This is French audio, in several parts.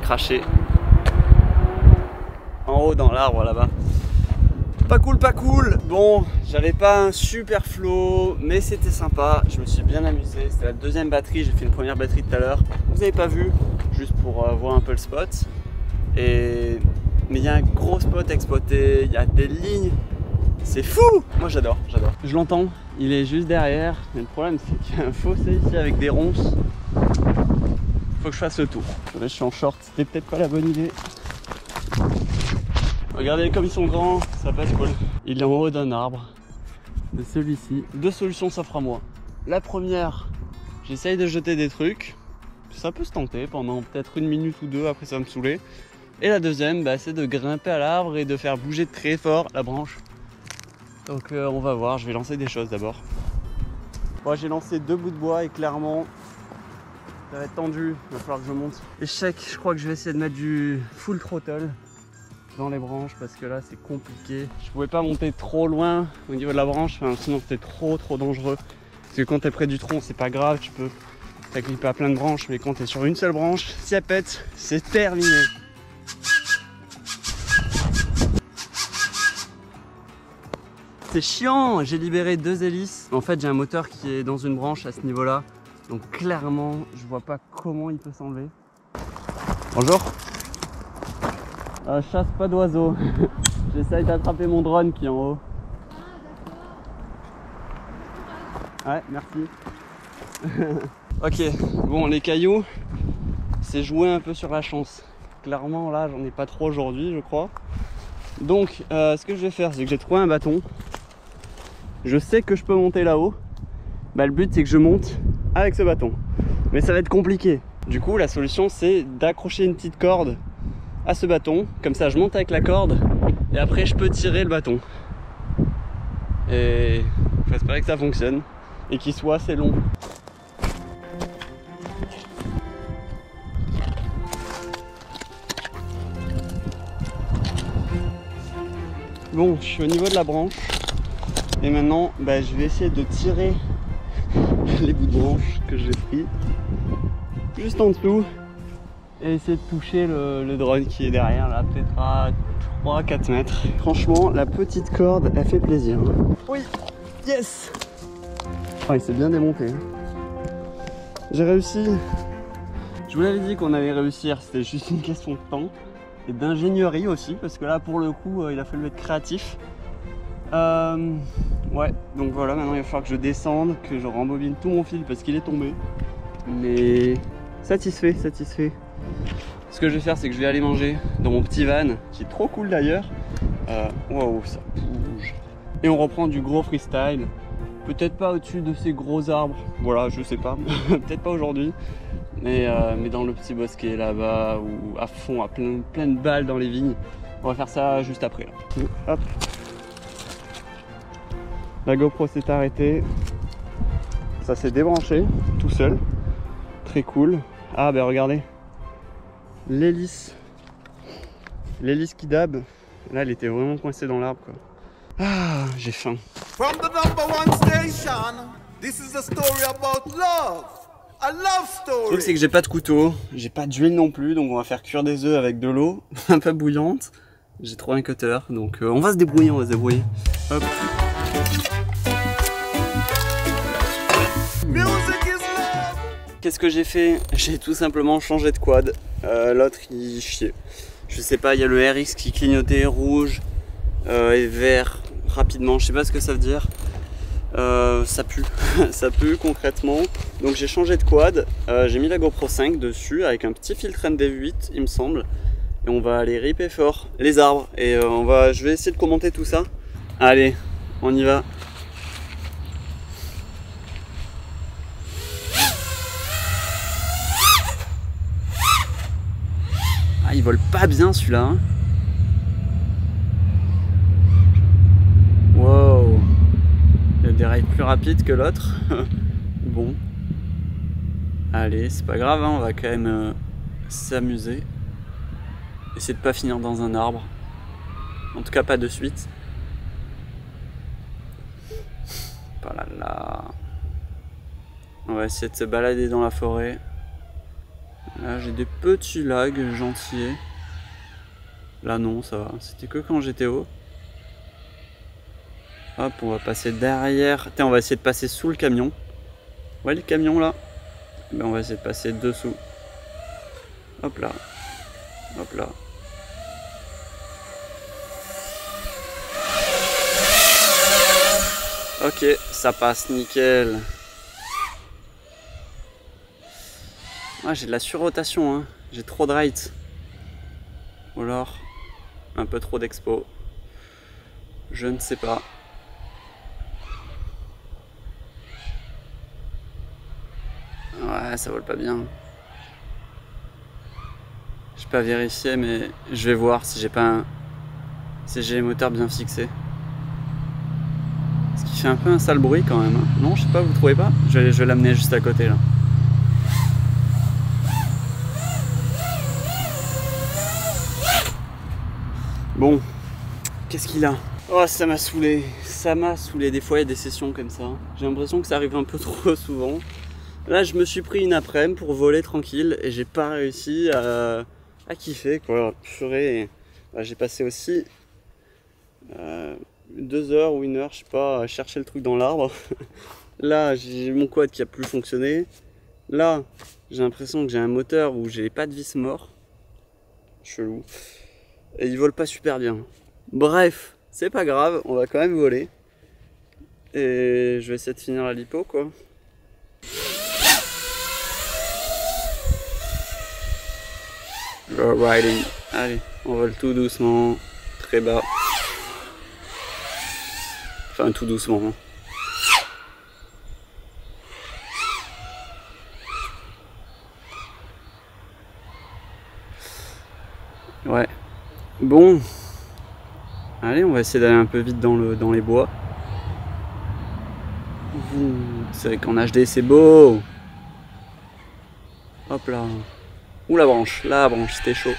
craché en haut dans l'arbre là-bas. Pas cool, pas cool. Bon, j'avais pas un super flow, mais c'était sympa. Je me suis bien amusé. C'était la deuxième batterie. J'ai fait une première batterie tout à l'heure. Vous n'avez pas vu, juste pour voir un peu le spot. Mais il y a un gros spot à exploiter. Il y a des lignes. C'est fou. Moi j'adore, j'adore. Je l'entends. Il est juste derrière. Mais le problème, c'est qu'il y a un fossé ici avec des ronces. Faut que je fasse le tour. Là, je suis en short. C'était peut-être pas la bonne idée. Regardez comme ils sont grands, ça passe cool. Il est en haut d'un arbre, de celui-ci. Deux solutions s'offrent à moi. La première, j'essaye de jeter des trucs. Ça peut se tenter pendant peut-être une minute ou deux, après ça va me saouler. Et la deuxième, c'est de grimper à l'arbre et de faire bouger très fort la branche. Donc on va voir, je vais lancer des choses d'abord. Bon, j'ai lancé 2 bouts de bois et clairement, ça va être tendu, il va falloir que je monte. Échec, je crois que je vais essayer de mettre du full throttle dans les branches parce que là c'est compliqué. Je pouvais pas monter trop loin au niveau de la branche, sinon c'était trop dangereux. Parce que quand tu es près du tronc, c'est pas grave, tu peux t'agripper à plein de branches, mais quand tu es sur une seule branche, si elle pète, c'est terminé. C'est chiant, j'ai libéré 2 hélices. En fait, j'ai un moteur qui est dans une branche à ce niveau-là. Donc clairement, je vois pas comment il peut s'enlever. Bonjour. Chasse pas d'oiseaux. J'essaye d'attraper mon drone qui est en haut. Ouais, merci. Ok, bon, les cailloux, c'est jouer un peu sur la chance. Clairement, là, j'en ai pas trop aujourd'hui, je crois. Donc, ce que je vais faire, c'est que j'ai trouvé un bâton. Je sais que je peux monter là-haut. Le but, c'est que je monte avec ce bâton. Mais ça va être compliqué. Du coup, la solution, c'est d'accrocher une petite corde à ce bâton. Comme ça, je monte avec la corde. Et après, je peux tirer le bâton. Et j'espère que ça fonctionne. Et qu'il soit assez long. Bon, je suis au niveau de la branche. Et maintenant, je vais essayer de tirer les bouts de branche que j'ai pris juste en dessous et essayer de toucher le drone qui est derrière là, peut-être à 3-4 mètres. Franchement, la petite corde, elle fait plaisir. Oui, yes. Oh, il s'est bien démonté. J'ai réussi. Je vous l'avais dit qu'on allait réussir, c'était juste une question de temps et d'ingénierie aussi, parce que là, pour le coup, il a fallu être créatif. Ouais, donc voilà, maintenant il va falloir que je descende, que je rembobine tout mon fil parce qu'il est tombé. Mais satisfait. Ce que je vais faire, c'est que je vais aller manger dans mon petit van, qui est trop cool d'ailleurs. Waouh, ça bouge. Et on reprend du gros freestyle. Peut-être pas au-dessus de ces gros arbres, voilà, je sais pas, peut-être pas aujourd'hui. Mais dans le petit bosquet là-bas, ou à fond, à plein de balles dans les vignes. On va faire ça juste après là. Hop. La GoPro s'est arrêtée, ça s'est débranché tout seul, très cool. Ah regardez, l'hélice qui dab, là elle était vraiment coincée dans l'arbre quoi. Ah, j'ai faim. From the #1 station, this is a story about love, a love story. Le truc c'est que j'ai pas de couteau, j'ai pas d'huile non plus, donc on va faire cuire des œufs avec de l'eau, un peu bouillante. J'ai trouvé un cutter, donc on va se débrouiller, Hop. Qu'est-ce que j'ai fait? J'ai tout simplement changé de quad. L'autre il chiait. Je sais pas, il y a le RX qui clignotait rouge et vert rapidement. Je sais pas ce que ça veut dire. Ça pue. Ça pue concrètement. Donc j'ai changé de quad. J'ai mis la GoPro 5 dessus avec un petit filtre ND8 il me semble. Et on va aller ripper fort les arbres. Et je vais essayer de commenter tout ça. Allez, on y va. Ah, il vole pas bien celui-là. Hein. Wow. Il déraille plus rapide que l'autre. Bon. Allez, c'est pas grave, hein, on va quand même s'amuser. Essayer de pas finir dans un arbre. En tout cas pas de suite. Pas là. On va essayer de se balader dans la forêt. Là j'ai des petits lags gentils. Là non, ça va. C'était que quand j'étais haut. Hop, on va passer derrière. Tiens, on va essayer de passer sous le camion. Ouais, le camion là. Ben, on va essayer de passer dessous. Hop là. Hop là. Ok, ça passe nickel. Ah, j'ai de la surrotation, hein. J'ai trop de right. Ou alors un peu trop d'expo. Je ne sais pas. Ouais, ça vole pas bien. J'ai pas vérifié, mais je vais voir si j'ai pas si j'ai les moteurs bien fixés. Ce qui fait un peu un sale bruit quand même. Hein. Non, je sais pas, vous trouvez pas? Je vais l'amener juste à côté là. Bon, qu'est-ce qu'il a? Oh, ça m'a saoulé. Ça m'a saoulé. Des fois, il y a des sessions comme ça. J'ai l'impression que ça arrive un peu trop souvent. Là, je me suis pris une après-midi pour voler tranquille et j'ai pas réussi à kiffer quoi. Purée. J'ai passé aussi 2 heures ou 1 heure, je sais pas, à chercher le truc dans l'arbre. Là, j'ai mon quad qui a plus fonctionné. Là, j'ai l'impression que j'ai un moteur où j'ai pas de vis mort. Chelou. Et il vole pas super bien. Bref, c'est pas grave, on va quand même voler. Et je vais essayer de finir la lipo quoi. Riding. Allez, on vole tout doucement, très bas. Enfin, tout doucement. Ouais. Bon. Allez, on va essayer d'aller un peu vite dans les bois. C'est vrai qu'en HD, c'est beau. Hop là. Ouh, la branche, c'était chaud.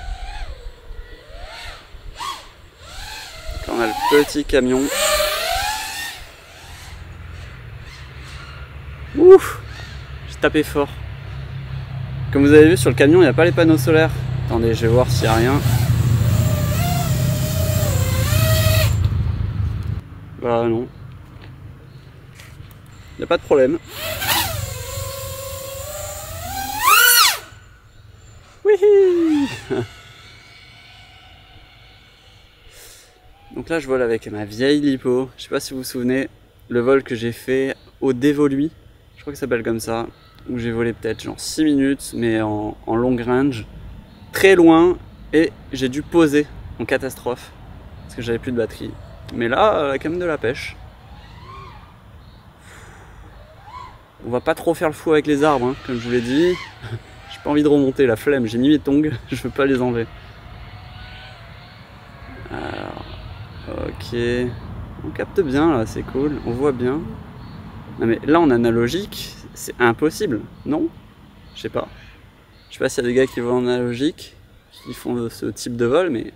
Donc là, on a le petit camion. Ouf, j'ai tapé fort. Comme vous avez vu sur le camion, il n'y a pas les panneaux solaires. Attendez, je vais voir s'il n'y a rien. Bah non. Il n'y a pas de problème. Oui. Donc là je vole avec ma vieille lipo. Je sais pas si vous vous souvenez, le vol que j'ai fait au Dévoluy, je crois que ça s'appelle comme ça, où j'ai volé peut-être genre 6 minutes, mais en long range, très loin, et j'ai dû poser en catastrophe, parce que j'avais plus de batterie. Mais là, quand même de la pêche. On va pas trop faire le fou avec les arbres, hein, comme je vous l'ai dit. J'ai pas envie de remonter, la flemme, j'ai mis mes tongs, je veux pas les enlever. Alors, ok, on capte bien là, c'est cool, on voit bien. Non mais là en analogique, c'est impossible, non? Je sais pas. Je sais pas s'il y a des gars qui volent en analogique, qui font ce type de vol, mais...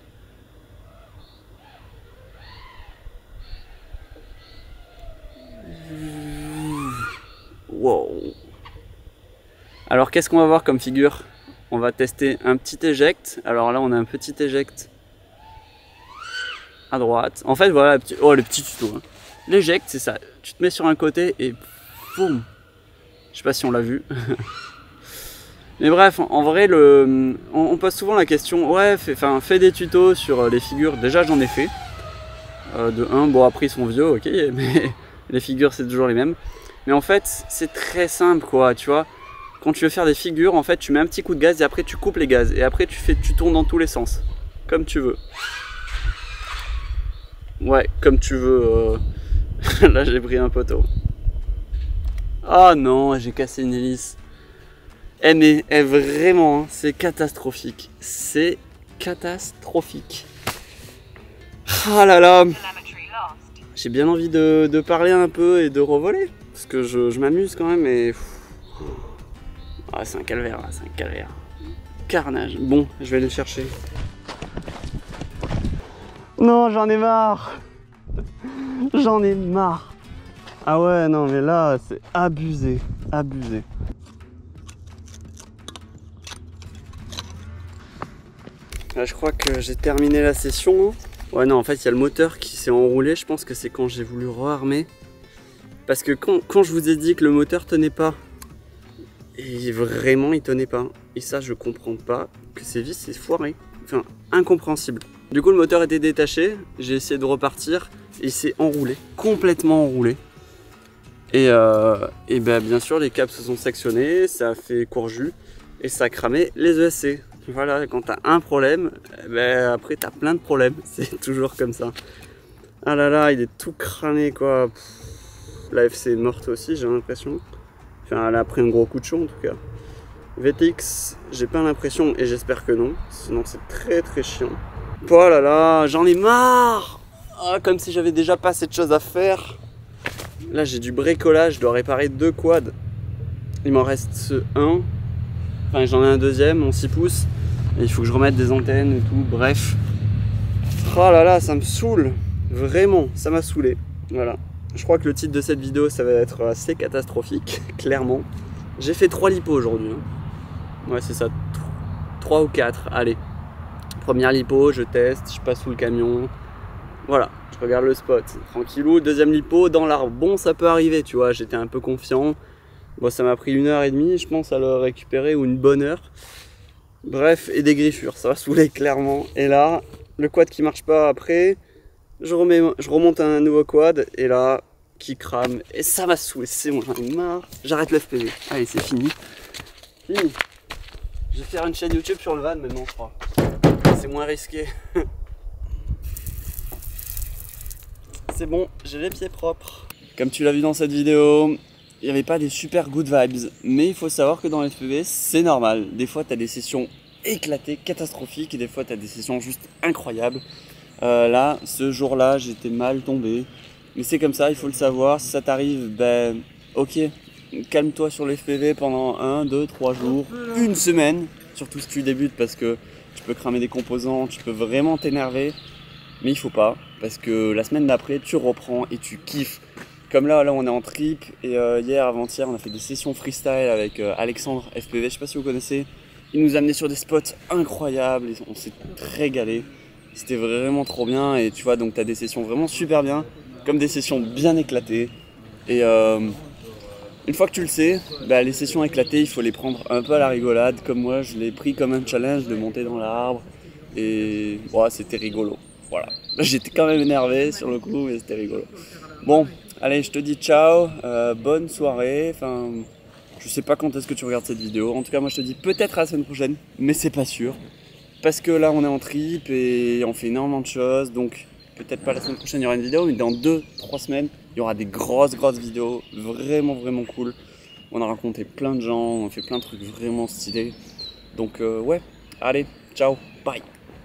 Wow. Alors qu'est-ce qu'on va voir comme figure? On va tester un petit éject. Alors là on a un petit éject à droite. En fait voilà, le petit tuto. Hein. L'éject c'est ça, tu te mets sur un côté et boum. Je sais pas si on l'a vu. Mais bref, en vrai, on pose souvent la question, ouais, fais des tutos sur les figures. Déjà j'en ai fait. De 1, bon après ils sont vieux, ok, mais les figures c'est toujours les mêmes. Mais en fait, c'est très simple quoi, tu vois. Quand tu veux faire des figures, en fait, tu mets un petit coup de gaz et après tu coupes les gaz. Et après tu tournes dans tous les sens. Comme tu veux. Ouais, comme tu veux. Là, j'ai pris un poteau. Ah non, j'ai cassé une hélice. Mais vraiment, hein, c'est catastrophique. C'est catastrophique. Ah là là. J'ai bien envie de parler un peu et de revoler. Parce que je m'amuse quand même et... Ah, c'est un calvaire là, c'est un calvaire. Carnage. Bon, je vais aller le chercher. Non, j'en ai marre. J'en ai marre. Ah ouais, non, mais là, c'est abusé. Abusé. Là je crois que j'ai terminé la session. Ouais non, en fait il y a le moteur qui s'est enroulé, je pense que c'est quand j'ai voulu rearmer. Parce que quand je vous ai dit que le moteur tenait pas, et vraiment il tenait pas. Et ça je comprends pas que ces vis c'est foiré. Enfin incompréhensible. Du coup le moteur était détaché, j'ai essayé de repartir et il s'est enroulé, complètement enroulé. Et ben, bien sûr les câbles se sont sectionnés, ça a fait court-jus et ça a cramé les ESC. Voilà, quand t'as un problème, ben, après t'as plein de problèmes, c'est toujours comme ça. Ah là là, il est tout cramé quoi. La FC est morte aussi j'ai l'impression. Enfin elle a pris un gros coup de chaud en tout cas. VTX, j'ai pas l'impression et j'espère que non, sinon c'est très très chiant. Oh là là, j'en ai marre. Ah, comme si j'avais déjà pas assez de choses à faire. Là j'ai du bricolage, je dois réparer 2 quads. Il m'en reste un. Enfin j'en ai un deuxième, mon 6 pouces. Et il faut que je remette des antennes et tout, bref. Oh là là, ça me saoule. Vraiment, ça m'a saoulé. Voilà. Je crois que le titre de cette vidéo, ça va être assez catastrophique, clairement. J'ai fait 3 lipos aujourd'hui. Hein. Ouais c'est ça, 3 ou 4, allez. Première lipo, je teste, je passe sous le camion. Voilà, je regarde le spot, tranquillou. Deuxième lipo, dans l'arbre. Bon, ça peut arriver, tu vois, j'étais un peu confiant. Bon, ça m'a pris 1h30, je pense, à le récupérer, ou une bonne heure. Bref, et des griffures, ça va saouler clairement. Et là, le quad qui marche pas après, je remonte un nouveau quad, et là, qui crame. Et ça m'a saoulé, c'est bon, j'en ai marre. J'arrête le FPV. Allez, c'est fini. Fini. Je vais faire une chaîne YouTube sur le van maintenant, je crois. C'est moins risqué. C'est bon, j'ai les pieds propres. Comme tu l'as vu dans cette vidéo, il n'y avait pas des super good vibes. Mais il faut savoir que dans les FPV, c'est normal. Des fois, tu as des sessions éclatées, catastrophiques. Et des fois, tu as des sessions juste incroyables. Là, ce jour-là, j'étais mal tombé. Mais c'est comme ça, il faut le savoir. Si ça t'arrive, ben ok, calme-toi sur les FPV pendant 1, 2, 3 jours, une semaine. Surtout si tu débutes parce que tu peux cramer des composants, tu peux vraiment t'énerver. Mais il faut pas, parce que la semaine d'après, tu reprends et tu kiffes. Comme là on est en trip et hier, avant-hier, on a fait des sessions freestyle avec Alexandre FPV, je sais pas si vous connaissez. Il nous a amené sur des spots incroyables, on s'est régalé. C'était vraiment trop bien et tu vois, donc tu as des sessions vraiment super bien, comme des sessions bien éclatées. Et une fois que tu le sais, bah, les sessions éclatées, il faut les prendre un peu à la rigolade. Comme moi, je l'ai pris comme un challenge de monter dans l'arbre. Et ouais, c'était rigolo. Voilà. J'étais quand même énervé sur le coup, mais c'était rigolo. Bon, allez, je te dis ciao, bonne soirée. Enfin, je sais pas quand est-ce que tu regardes cette vidéo. En tout cas, moi, je te dis peut-être à la semaine prochaine, mais c'est pas sûr. Parce que là, on est en trip et on fait énormément de choses. Donc, peut-être pas la semaine prochaine, il y aura une vidéo, mais dans 2-3 semaines, il y aura des grosses vidéos. Vraiment cool. On a rencontré plein de gens, on a fait plein de trucs vraiment stylés. Donc, ouais, allez, ciao, bye.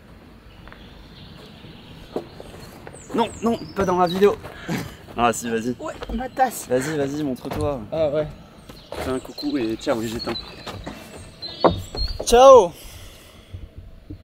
Non, non, pas dans la vidéo. Ah si, vas-y. Ouais, ma tasse. Vas-y, montre-toi. Ah ouais. Fais un coucou et ciao, j'éteins. Ciao.